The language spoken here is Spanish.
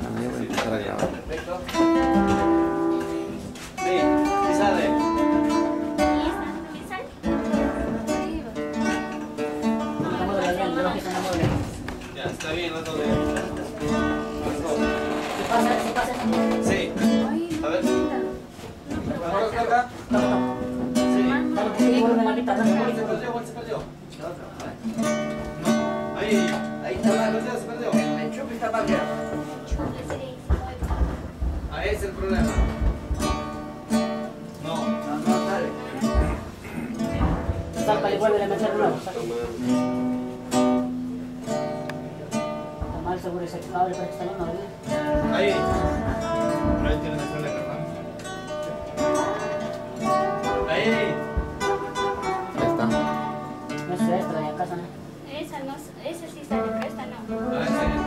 Bueno, yo voy a empezar a grabar. Perfecto. Sí, sí sale. Ya, está bien, otro de... ¿Se pasa? Sí. A ver. Acá. Sí. Se perdió. No. Ahí está, se perdió. El enchufe está mal. Ahí es el problema. No. No sale. Saca y vuelve a meter de nuevo. Está mal seguro ese cable para que está no olvide. Ahí. Pero ahí tiene que hacerle cargar. Ahí. Ahí está. No es extra de acá, ¿no? Esa sí sale, pero esta no. Ah, ese